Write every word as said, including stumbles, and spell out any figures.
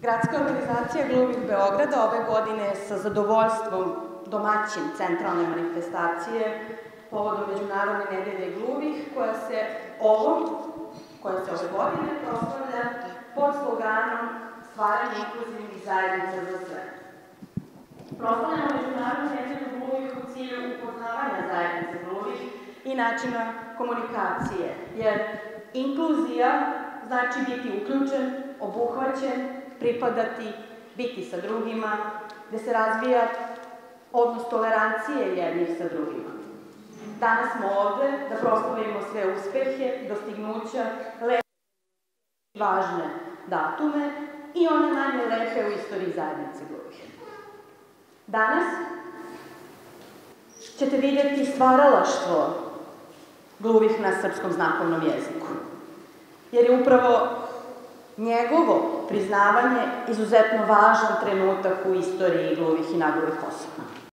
Gradska organizacija gluvih Beograda ove godine sa zadovoljstvom domaćin centralne manifestacije povodom Međunarodne nedelje gluvih, koja se ovom, koja se ove godine proslavlja pod sloganom stvaranje inkluzivnih zajednica za sve. Proslavljamo Međunarodnu nedelju gluvih u cilju upoznavanja zajednice gluvih i načina komunikacije, jer inkluzija znači biti uključen, obuhvaćen, pripadati, biti sa drugima, gde se razvija odnos tolerancije jednih sa drugima. Danas smo ovde da proslavimo sve uspehe, dostignuća, lepe i važne datume i one manje lepe u istoriji zajednice gluvih. Danas ćete videti stvaralaštvo gluvih na srpskom znakovnom jeziku, jer je upravo njegovo priznavanje izuzetno važan trenutak u istoriji gluvih i nagluvih osoba.